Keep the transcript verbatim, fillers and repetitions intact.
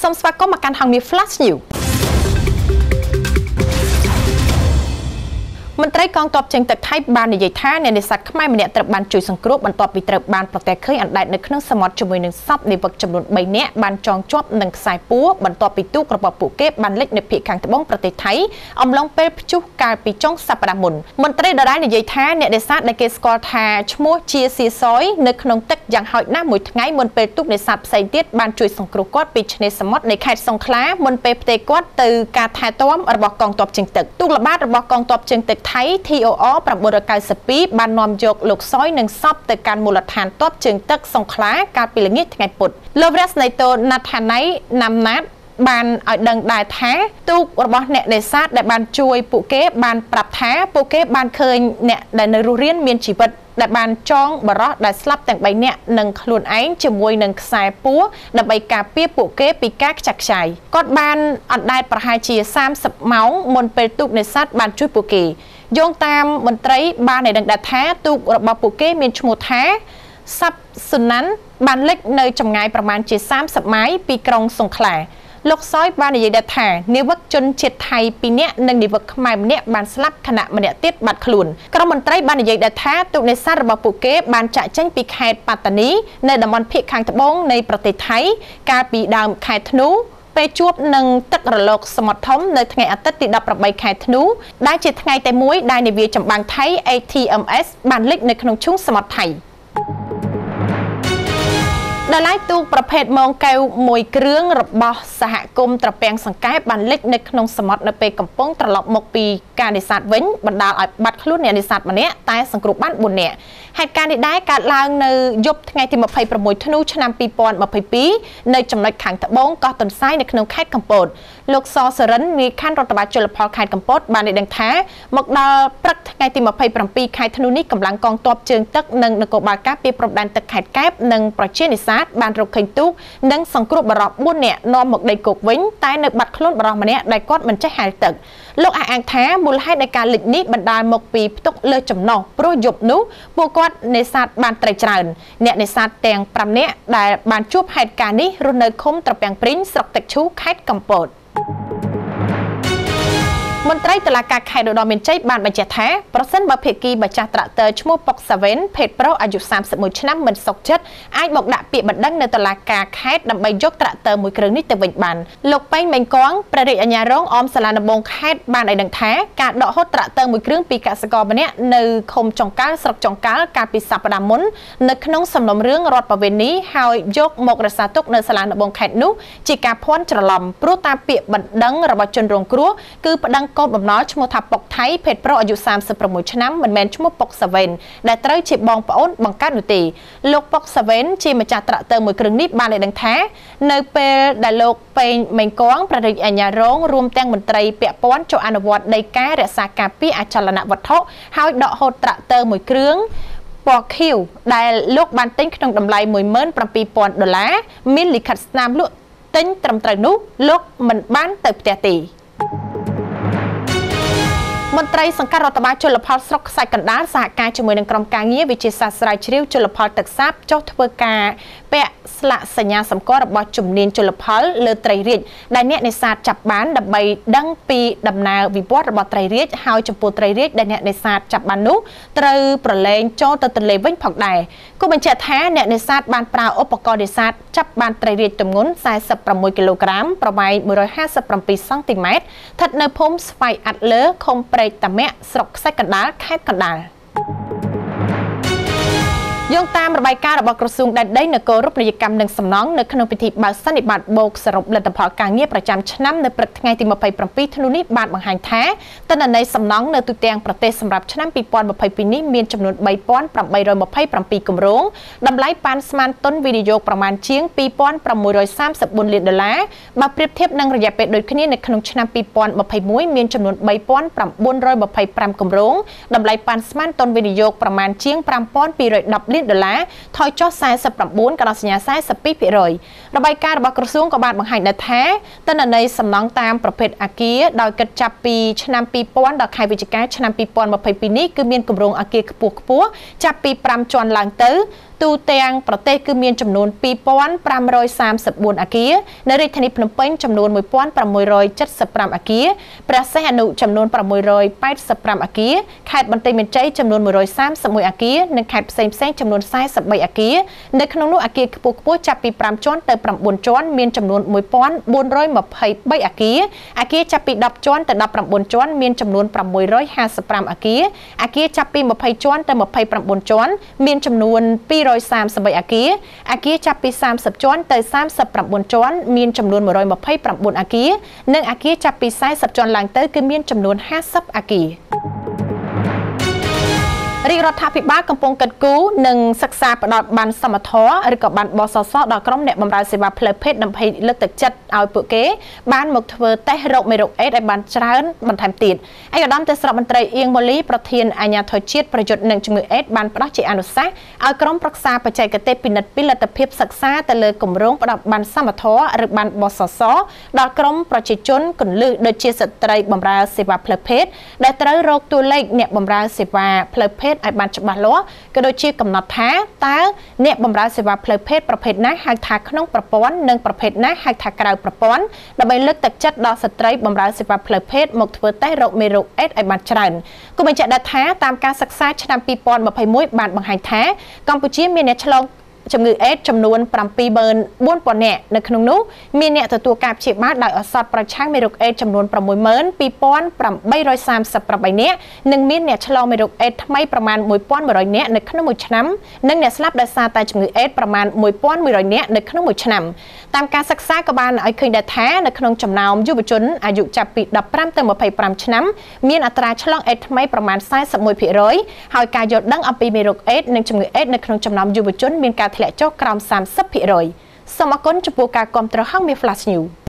សូមស្វាគមន៍មកកាន់ហងមាស Flash News មន្ត្រីកងទ័ពជើងទឹកថៃបាននិយាយថាអ្នកនេសាទខ្មែរម្នាក់ត្រូវបានជួយសង្គ្រោះបន្ទាប់ពីត្រូវបានប្រទះឃើញអណ្ដែតនៅក្នុងសមុទ្រជាមួយនឹងសពនាវិកចំនួនបីនាក់បានចងជាប់នឹងខ្សែពួរបន្ទាប់ពីទូករបស់ពួកគេបានលិចនៅភាគខាងត្បូងប្រទេសថៃអំឡុងពេលព្យុះកាលពីចុងសប្តាហ៍មុនមន្ត្រីដដែលនិយាយថាអ្នកនេសាទដែលគេស្គាល់ថាឈ្មោះជាសៀសយនៅក្នុងទឹកយ៉ាងហោចណាស់មួយថ្ងៃមុនពេលទូកនេសាទផ្សេងទៀតបានជួយសង្គ្រោះគាត់ពីឆ្នេរសមុទ្រនៃខេត្តសង្ខឡាមុនពេលផ្ទេរគាត់ទៅការថែទាំរបស់កងទ័ពជើងទឹកទូកល្បាតរបស់កងទ័ពជើងទឹកថៃ T O R 992បាននាំយកលោកសយនិងសពទៅកាន់មូលដ្ឋានទ័ពជើងទឹកសង្ខឡាកាលពីល្ងាចថ្ងៃពុធលោកវ៉ាស្នៃតូណាត់ថាណៃណាំណាតបានឲ្យដឹងដែរថាទូករបស់អ្នកនេសាទដែលបានជួយពួកគេបានប្រាប់ថាពួកគេបានឃើញអ្នកដែលនៅរស់រានមានជីវិតដែលបានចងបរោះដែលស្លាប់ទាំងបីនាក់នឹងខ្លួនឯងជាមួយនឹងខ្សែពួរដើម្បីការពារពួកគេពីការខ្ចាត់ខ្ចាយគាត់បានអណ្ដែតប្រហែលជាសាមសិបម៉ោងមុនពេលទូកនេសាទបានជួយពួកគេយោងតាមមន្ត្រីបានឲ្យដឹងថាទូករបស់ពួកគេមានឈ្មោះថាសាប់សុណាន់បានលិចនៅចម្ងាយប្រមាណជាសាមសិបម៉ាយពីក្រុងសង្ខឡាលោកសយបាននិយាយថានាវិកជនជាតិថៃពីរនាក់និងនាវិកខ្មែរម្នាក់បានស្លាប់ខណៈម្នាក់ទៀតបាត់ខ្លួនក្រុមមន្ត្រីបាននិយាយថាទូកនេសាទរបស់ពួកគេបានចាក់ចេញពីខេត្តប៉ាតានីនៅតំបន់ភាគខាងត្បូងនៃប្រទេសថៃកាលពីដើមខែធ្នូពេលជួបនឹងទឹករលកសមុទ្រធំនៅថ្ងៃអាទិត្យទីដប់ប្រាំបីខែធ្នូដែលជាថ្ងៃតែមួយដែលនាវាចម្បាំងថៃ A T M S បានលិចនៅក្នុងឈូងសមុទ្រថៃដែលឡាយទូកប្រភេទម៉ងកែវមួយគ្រឿងរបស់សហគមន៍ត្រពាំងសង្កែបានលិចនៅក្នុងសមុទ្រនៅពេលកំពុងត្រឡប់មកពីការនេសាទវិញបណ្ដាលឲ្យបាត់ខ្លួនអ្នកនេសាទម្នាក់តែសង្គ្រោះបានបួននាក់ហេតុការណ៍នេះដែរកើតឡើងនៅយប់ថ្ងៃទីម្ភៃប្រាំមួយធ្នូឆ្នាំពីរពាន់ម្ភៃពីរនៅចំណុចខាងត្បូងកោះទន្សាយនៅក្នុងខេត្តកំពតលោកសសរិននាយខណ្ឌរដ្ឋបាលជលផលខេត្តកំពតបានដឹងថាមកដល់ព្រឹកថ្ងៃទីម្ភៃប្រាំពីរខែធ្នូនេះកម្លាំងកងទ័ពជើងទឹកនិងនគរបាលការពារព្រំដែនទឹកខេត្តកែបនិងប្រជានេសាទបានរកឃើញទូកនិងសង្គ្រោះបរិបបួននាក់នាំមកដីគោកវិញតែនៅបាត់ខ្លួនបរិបម្នាក់ដែលគាត់មិនចេះហែលទឹកលោកអះអាងថាមូលហេតុនៃការលិចនេះបណ្ដាលមកពីផ្ទុកលើចំណុះព្រោះយប់នោះពួកគាត់នេសាទបានត្រីច្រើនអ្នកនេសាទទាំងប្រាំនាក់ដែលបានជួបហេតុការណ៍នេះរស់នៅឃុំត្រពាំងព្រីងស្រុកទឹកឈូខេត្តកំពតមន្ត្រីតុលាការខេត្តឧត្តរមានជ័យបានបញ្ជាក់ថាប្រសិនបើភាគីម្ចាស់ត្រាក់ទ័រឈ្មោះប៉ុកសាវ៉េនភេទប្រុសអាយុសាមសិបមួយឆ្នាំមិនសុខចិត្តអាចមកដាក់ពាក្យបណ្ដឹងនៅតុលាការខេត្តដើម្បីយកត្រាក់ទ័រមួយគ្រឿងនេះទៅវិញបានលោកប៉េងមេងកងព្រះរាជអាជ្ញារងអមសាលាដំបងខេត្តបានឲ្យដឹងថាការដកហូតត្រាក់ទ័រមួយគ្រឿងពីកសិករម្នាក់នៅឃុំចុងកាល់ស្រុកចុងកាល់កាលពីសប្តាហ៍មុននៅក្នុងសំណុំរឿងរដ្ឋប្រវេណីហើយយកមករក្សាទុកនៅសាលាដំបងខេត្តនោះជាការភ័ន្តច្រឡំព្រោះតាមពាក្យបណ្ដឹងរបស់ជនរងគ្រោះគឺប្តឹងកូនបំណុលឈ្មោះថាប៉ុកថៃភេទប្រុសអាយុសាមសិបប្រាំមួយឆ្នាំមិនមែនឈ្មោះប៉ុកសាវ៉េនដែលត្រូវជាបងប្អូនបង្កើតនោះទេលោកប៉ុកសាវ៉េនជាម្ចាស់ត្រាក់ទ័រមួយគ្រឿងនេះបានឲ្យដឹងថានៅពេលដែលលោកពេងមេងកងព្រះរាជអាជ្ញារងរួមទាំងមន្ត្រីពាក់ព័ន្ធចូលអនុវត្តដីការរក្សាការពារអចលនវត្ថុហើយដកហូតត្រាក់ទ័រមួយគ្រឿងពណ៌ខៀវដែលលោកបានទិញក្នុងតម្លៃមួយម៉ឺនប្រាំពីរពាន់ដុល្លារមានលិខិតស្នាមលក់ទិញត្រឹមត្រូវនោះលោកមិនបានទៅផ្ទះទេមន្ត្រីសង្កាត់រដ្ឋបាលជលផលស្រុកខ្សាច់កណ្ដាលសហការជាមួយនឹងក្រុមការងារវិទ្យាសាស្ត្រស្រាវជ្រាវជលផលទឹកសាបចុះធ្វើការពាក់ស្លាកសញ្ញាសម្គាល់របស់ជំនាញជលផលលើត្រីរាជដែលអ្នកនេសាទចាប់បានដើម្បីដឹងពីដំណើរវិវត្តរបស់ត្រីរាជហើយចំពោះត្រីរាជដែលអ្នកនេសាទចាប់បាននោះត្រូវប្រឡែងចូលទៅទន្លេវិញផងដែរគូបញ្ជាក់ថាអ្នកនេសាទបានប្រើឧបករណ៍នេសាទចាប់បានត្រីរាជទម្ងន់សែសិបប្រាំមួយគីឡូក្រាមប្រវែងមួយរយហាសិបប្រាំពីរសង់ទីម៉ែត្រស្ថិតនៅភូមិស្វាយអាត់លើឃុំព្រែកតាមាក់ស្រុកខ្សាច់កណ្ដាលខេត្តកណ្ដាលយោងតាមរបាយការណ៍របស់ក្រសួងដែនដីនគររូបនីយកម្មនិងសំណង់នៅក្នុងពិធីបើកសន្និបាតបូកសរុបលទ្ធផលការងារប្រចាំឆ្នាំនៅព្រឹកថ្ងៃទីម្ភៃប្រាំពីរធ្នូនេះបានបង្ហាញថាទិន្នន័យសំណង់នៅទូទាំងប្រទេសសម្រាប់ឆ្នាំពីរពាន់ម្ភៃពីរនេះមានចំនួនបីពាន់ប្រាំបីរយម្ភៃប្រាំពីរគម្រោងតម្លៃប៉ាន់ស្មានទុនវិនិយោគប្រមាណជាងពីរពាន់ប្រាំមួយរយសាមសិបបួនលានដុល្លារបើប្រៀបធៀបនឹងរយៈពេលដូចគ្នានៅក្នុងឆ្នាំពីរពាន់ម្ភៃមួយមានចំនួនបីពាន់ប្រាំបួនរយម្ភៃប្រាំគម្រោងតម្លៃប៉ាន់ស្មានទុនវិនិយោគប្រមាណជាងប្រាំពាន់ពីររយដប់លានដុល្លារថយចុះសែសិបប្រាំបួនកណ្ដាលសញ្ញាសែសិបពីរភាគរយរបាយការណ៍របស់ក្រសួងក៏បានបង្ហាញដែរថាទិន្នន័យសំណង់តាមប្រភេទអគារដោយគិតចាប់ពីឆ្នាំពីរពាន់ដល់ខែវិច្ឆិកាឆ្នាំពីរពាន់ម្ភៃពីរនេះគឺមានគម្រោងអគារខ្ពស់ខ្ពស់ចាប់ពីប្រាំជាន់ឡើងទៅទូទាំងប្រទេសគឺមានចំនួនពីរពាន់ប្រាំរយសាមសិបបួនអគារនៅរាជធានីភ្នំពេញចំនួនមួយពាន់ប្រាំមួយរយចិតសិបប្រាំអគារព្រះសីហនុចំនួនប្រាំមួយរយប៉ែតសិបប្រាំអគារខេត្តបន្ទាយមានជ័យចំនួនមួយរយសាមសិបមួយអគារនិងខេត្តផ្សេងផ្សេងចំនួនសាសិបបីអគារនៅក្នុងនោះអគារខ្ពស់ខ្ពស់ចាប់ពីប្រាំជាន់ទៅប្រាំបួនជាន់មានចំនួនមួយពាន់បួនរយម្ភៃបីអគារអគារចាប់ពីដប់ជាន់ទៅដប់ប្រាំបួនជាន់មានចំនួនប្រាំមួយរយហាសិបប្រាំអគារអគារចាប់ពីម្ភៃជាន់ទៅម្ភៃប្រាំបួនជាន់មានចំនួនពីររយសាមសិបបីអគារអគារចាប់ពីសាមសិបជាន់ទៅសាមសិបប្រាំបួនជាន់មានចំនួនមួយរយម្ភៃប្រាំបួនអគារនិងអគារចាប់ពីសាយសិបជាន់ឡើងទៅគឺមានចំនួនហាសិបអគាររាជរដ្ឋាភិបាលកំពុងកិត្តគូនិងសិក្សាផ្ដល់បានសមត្ថភាពឬក៏បានបសសដល់ក្រុមអ្នកបម្រើសេវាផ្លូវភេទដើម្បីលើកទឹកចិត្តឲ្យពួកគេបានមកធ្វើតេស្តរោគមេរោគអេដឲ្យបានច្រើនបន្ថែមទៀតឯកឧត្តមទេសរដ្ឋមន្ត្រីអៀងម៉ូលីប្រធានអាជ្ញាធរជាតិប្រយុទ្ធនឹងជំងឺអេដបានផ្ដល់ជាអនុសាសន៍ឲ្យក្រុមប្រឹក្សាបច្ចេកទេសពិនិត្យពីលទ្ធភាពសិក្សាទៅលើគម្រោងផ្ដល់បានសមត្ថភាពឬបានបសសដល់ក្រុមប្រជាជនគន្លឹះដូចជាស្ត្រីបម្រើសេវាផ្លូវភេទដែលត្រូវរកតួលេខអ្នកបម្រើសេវាផ្លូវភេទឲ្យបានច្បាស់លាស់ក៏ដូចជាកំណត់ថាតើអ្នកបម្រើសេវាផ្លូវភេទប្រភេទណាហៅថាក្នុងប្រព័ន្ធនិងប្រភេទណាហៅថាក្រៅប្រព័ន្ធដើម្បីលើកទឹកចិត្តដល់ស្ត្រីបម្រើសេវាផ្លូវភេទមកធ្វើតេស្តរោគមេរោគអេដឲ្យបានច្រើនគូបញ្ជាក់ថាតាមការសិក្សាឆ្នាំពីរពាន់ម្ភៃមួយបានបង្ហាញថាកម្ពុជាមានអ្នកឆ្លងជំងឺអេដចំនួនប្រាំពីរម៉ឺនបួនពាន់នាក់នៅក្នុងនោះមានអ្នកទទួលការព្យាបាលដោយឱសថប្រឆាំងមេរោគអេដចំនួនប្រាំមួយម៉ឺនពីរពាន់ប្រាំបីរយសាមសិបប្រាំបីនាក់និងមានអ្នកឆ្លងមេរោគអេដថ្មីប្រមាណមួយពាន់មួយរយនាក់នៅក្នុងមួយឆ្នាំនិងអ្នកស្លាប់ដោយសារតែជំងឺអេដប្រមាណមួយពាន់មួយរយនាក់នៅក្នុងមួយឆ្នាំតាមការសិក្សាក៏បានឲ្យឃើញដែរថានៅក្នុងចំណោមយុវជនអាយុចាប់ពីដប់ប្រាំទៅម្ភៃប្រាំឆ្នាំមានអត្រាឆ្លងអេដថ្មីប្រមាណសែសិបមួយភាគរយហើយការយល់ដឹងអំពីមេរោគអេដនិងជំងឺអេដនៅក្នុងចំណោមយុវជនមានការធ្លាក់ចុះក្រោមសាមសិបភាគរយសូមអរគុណចំពោះការគាំទ្រហងមាន Flash News